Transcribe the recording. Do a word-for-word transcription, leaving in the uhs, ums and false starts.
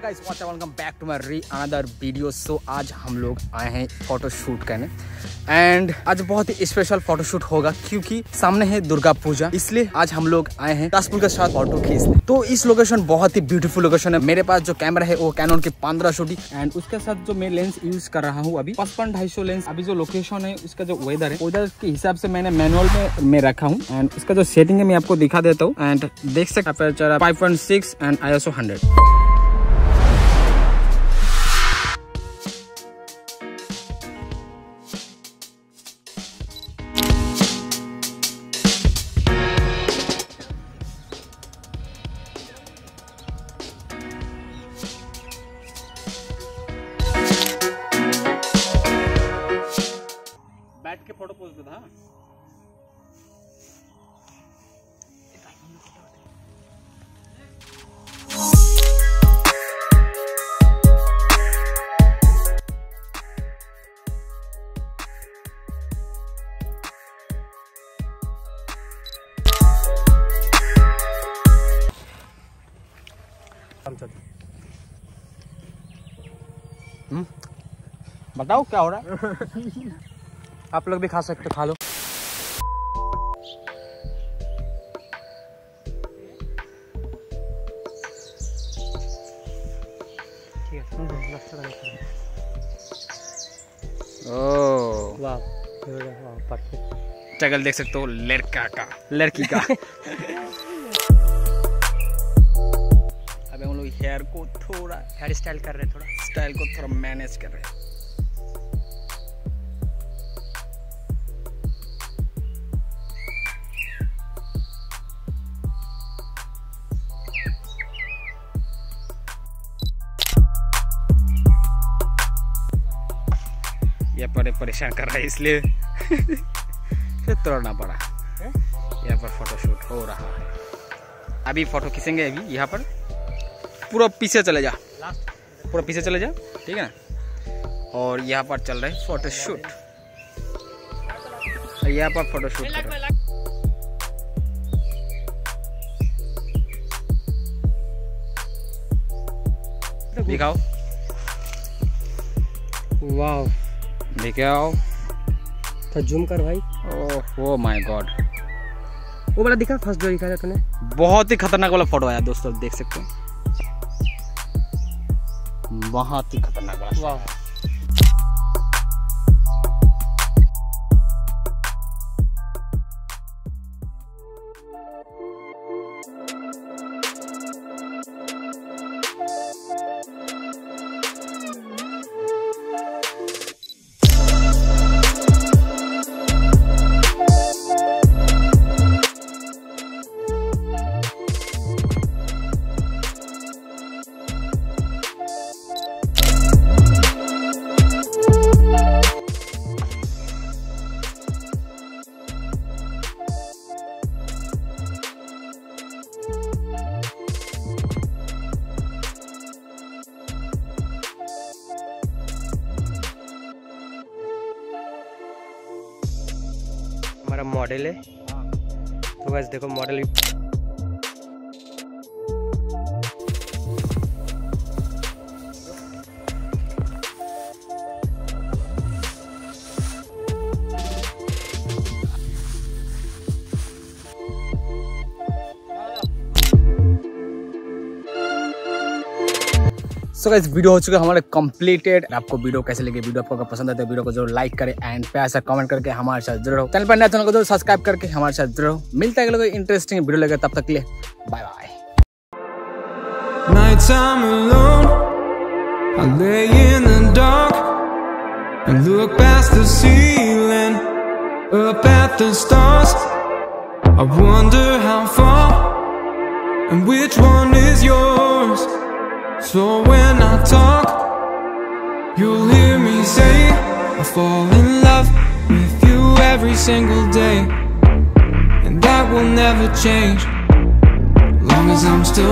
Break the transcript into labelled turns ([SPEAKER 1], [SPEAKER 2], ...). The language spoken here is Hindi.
[SPEAKER 1] Guys what's up, welcome back to my री अनदर वीडियो। सो आज हम लोग आए हैं फोटो शूट करने एंड आज बहुत ही स्पेशल फोटो शूट होगा क्योंकि सामने है दुर्गा पूजा, इसलिए आज हम लोग आए हैं ताजपुर के साथ फोटो खींचने। तो इस लोकेशन बहुत ही ब्यूटीफुल लोकेशन है। मेरे पास जो कैमरा है वो कैनन की पंद्रह सौ डी एंड उसके साथ जो मैं लेंस यूज कर रहा हूँ अभी पचपन ढाई सौ लेंस। अभी जो लोकेशन है उसका जो वेदर है वेदर के हिसाब से मैंने मैनुअल में मैं रखा हूँ एंड इसका जो सेटिंग है मैं आपको दिखा देता हूँ एंड देख सकते हैं five point six and I S O hundred. बैठ के फोटो पोज दे था। हम्म बताओ क्या हो रहा है? आप लोग भी खा सकते, खा लो। ओह वाह, परफेक्ट। शक्ल देख सकते हो लड़का का, लड़की का। अब हम लोग हेयर को थोड़ा हेयर स्टाइल कर रहे हैं, थोड़ा स्टाइल को थोड़ा मैनेज कर रहे हैं। ये बड़े परेशान कर रहा है इसलिए फिर तोड़ना पड़ा। यहाँ पर फोटो शूट हो रहा है, अभी फोटो खींचेंगे। अभी यहाँ पर पूरा पीछे चले जा, पूरा पीछे चले जा, ठीक है ना। और यहाँ पर चल रहा है फोटो शूट, यहाँ पर फोटो शूट कर रहा है। दिखाओ, वाह दिखाओ,
[SPEAKER 2] तो जूम कर भाई।
[SPEAKER 1] ओह ओह माय गॉड,
[SPEAKER 2] वो वाला दिखा फर्स्ट जो दिखा था तूने,
[SPEAKER 1] बहुत ही खतरनाक वाला फोटो आया दोस्तों, देख सकते हैं बहुत ही खतरनाक वाला। वाह
[SPEAKER 2] हमारा मॉडल है, तो बस देखो मॉडल
[SPEAKER 1] सो गाइस वीडियो हो चुका है हमारे कंप्लीटेड। आपको वीडियो कैसे लगे, वीडियो आपको अगर पसंद आए तो वीडियो को जरूर लाइक करें एंड प्यार से कमेंट करके हमारे साथ जुड़े रहो। चैनल पर नया चैनल को जरूर सब्सक्राइब करके हमारे साथ जुड़े रहो। मिलता है अगले कोई इंटरेस्टिंग वीडियो लगे, तब तक के लिए bye bye.
[SPEAKER 3] Nighttime alone, I lay in the dark and look past the ceiling, up at the stars. I wonder how far and which one is yours. So when I talk, you'll hear me say I fall in love with you every single day, and that will never change, long as I'm still